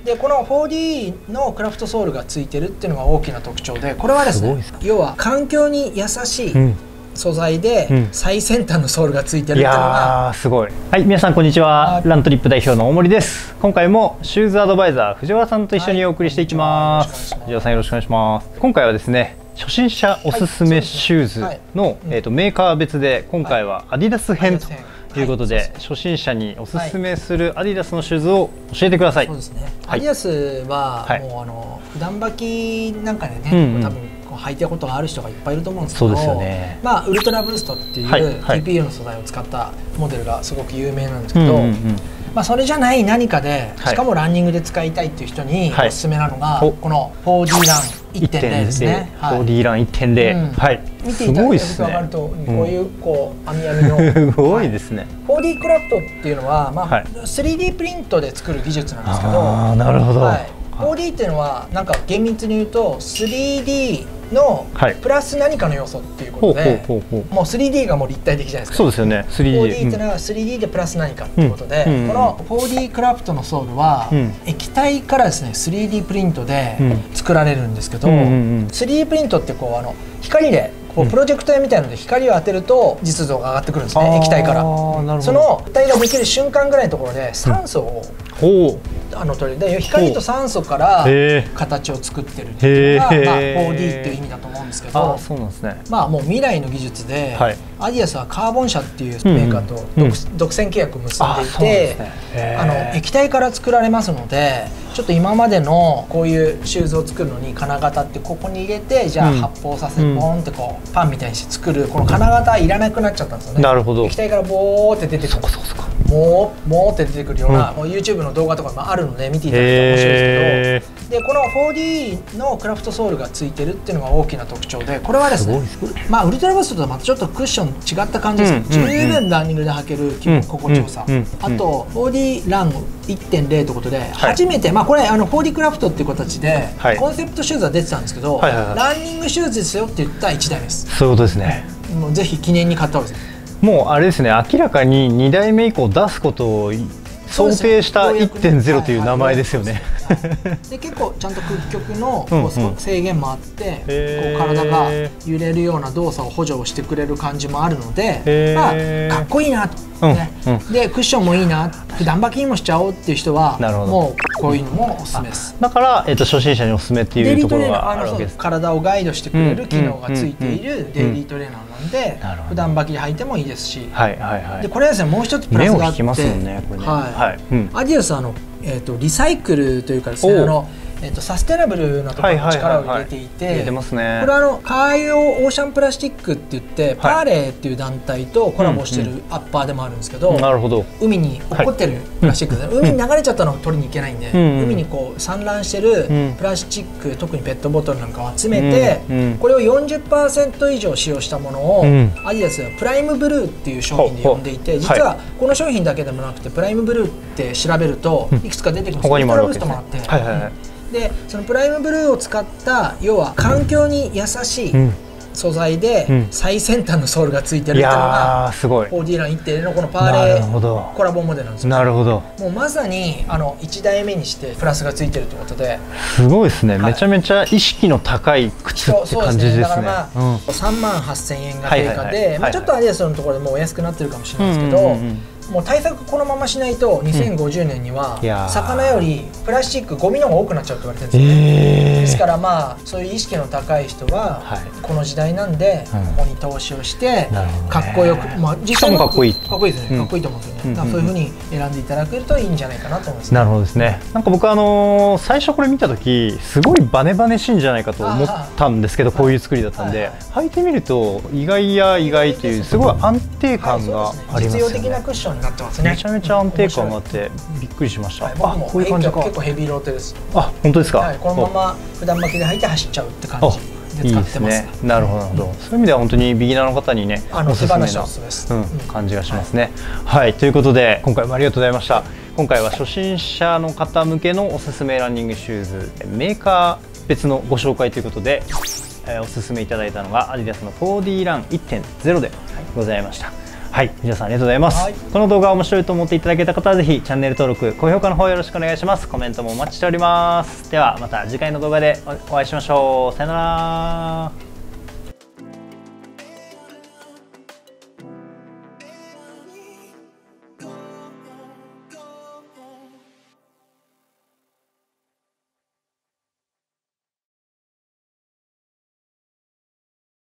でこの 4D のクラフトソールがついてるっていうのが大きな特徴で、これはですね、要は環境に優しい素材で最先端のソールがついてるっていうのが、 すごい。はい、皆さんこんにちは。ラントリップ代表の大森です。今回もシューズアドバイザー藤原さんと一緒にお送りしていきます。藤原さんよろしくお願いします。今回はですね、初心者おすすめシューズのメーカー別で、今回はアディダス編とということで、初心者におすすめするアディダスのシューズを教えてください。 そうですね。アディダスはもう普段履きなんかでね、多分履いたことがある人がいっぱいいると思うんですけど、まあウルトラブーストっていう TPU の素材を使ったモデルがすごく有名なんですけど、まあそれじゃない何かで、しかもランニングで使いたいっていう人におすすめなのがこの 4D ラン 1.0 ですね。 4D ラン 1.0、はい。 見ていただくと分かると、こういう網網のすごいですね。 4D クラフトっていうのは、まあ 3D プリントで作る技術なんですけど、 なるほど。 4D っていうのはなんか厳密に言うと 3D のプラス何かの要素っていうことで、もう 3D がもう立体的じゃないですか。 そうですよね。 4D っていうのは 3D でプラス何かっていうことで、この 4D クラフトのソールは液体からですね 3D プリントで作られるんですけど、3D プリントってこう光でプロジェクターみたいなので光を当てると実像が上がってくるんですね、液体から。その物体ができる瞬間ぐらいのところで酸素を取りで、光と酸素から形を作ってるっていうのが、4D っていう意味だと思うんですけど、まあもう未来の技術で、アディダスはカーボン社っていうメーカーと独占契約を結んでいて、液体から作られますので、ちょっと今までのこういうシューズを作るのに金型ってここに入れて、じゃあ発泡させてポンってこうパンみたいにして作るこの金型いらなくなっちゃったんですよね。 なるほど。 液体からボーって出てくる、もーって出てくるような、YouTube の動画とかもあるので見ていただいたら面白いですけど、でこの 4D のクラフトソールがついてるっていうのが大きな特徴で、これはですね、まあウルトラブーストとはまたちょっとクッション違った感じですけど、十分ランニングで履ける気分心地よさ、あと 4D ラン 1.0 ということで、初めてまあこれ4D クラフトっていう形でコンセプトシューズは出てたんですけど、ランニングシューズですよって言った1台目です。 そういうことですね。 もうぜひ記念に買った方がいいですね。 もうあれですね、明らかに2代目以降出すことを想定した 1.0 という名前ですよね。 で結構ちゃんと屈曲の制限もあって、こう体が揺れるような動作を補助してくれる感じもあるので、まあかっこいいなと、でクッションもいいな、普段履きにもしちゃおうっていう人はもうこういうのもおすすめです。 だから初心者におすすめっていうところがあるわけです。 体をガイドしてくれる機能がついているデイリートレーナーなんで、普段履きで履いてもいいですし、でこれはですね、もう一つプラスがあって、アディダスリサイクルというかですね、サステナブルなところに力を入れていて、これは海洋オーシャンプラスチックって言って、パーレーっていう団体とコラボしてるアッパーでもあるんですけど、海に落っこってるプラスチックで、海に流れちゃったのを取りに行けないんで、海にこう散乱してるプラスチック、特にペットボトルなんかを集めて、これを 40% 以上使用したものをアディダスはプライムブルーっていう商品で呼んでいて、実はこの商品だけでもなくてプライムブルーって調べるといくつか出てくるんです。ウルトラブーストもあって、でそのプライムブルーを使った要は環境に優しい素材で最先端のソールがついてるっていうのが 4D ラン 1.0 のこのパーレーコラボモデルなんですよ。なるほど。もうまさに1台目にしてプラスがついてるということで、 すごいですね。めちゃめちゃ意識の高い靴って感じですね。だから 3万8000円が定価で、ちょっとアディダスのところでもうお安くなってるかもしれないですけど、もう対策このまましないと2050年には魚よりプラスチックゴミの方が多くなっちゃうと言われてるんですよね。ですからまあそういう意識の高い人はこの時代なんでここに投資をしてかっこよく、まあ実際もかっこいいですね。かっこいいと思うんですよね。そういうふうに選んでいただけるといいんじゃないかなと思います。 なるほどですね。なんか僕最初これ見た時すごいバネバネしいんじゃないかと思ったんですけど、こういう作りだったんで履いてみると意外や意外というすごい安定感がありますよね。 実用的なクッションになってますね。 めちゃめちゃ安定感があってびっくりしました。 僕もこういう感じか。結構ヘビーローテです。 あ、本当ですか。 このまま普段履きで履いて走っちゃうって感じで使ってます。 なるほどなるほど。そういう意味では本当にビギナーの方にねおすすめな感じがしますね。はい、ということで今回もありがとうございました。今回は初心者の方向けのおすすめランニングシューズメーカー別のご紹介ということで、おすすめいただいたのがアディダスの 4D ラン 1.0 でございました。 はい、藤田さんありがとうございます。はい、この動画面白いと思っていただけた方はぜひチャンネル登録、高評価の方よろしくお願いします。コメントもお待ちしております。ではまた次回の動画でお会いしましょう。さよなら。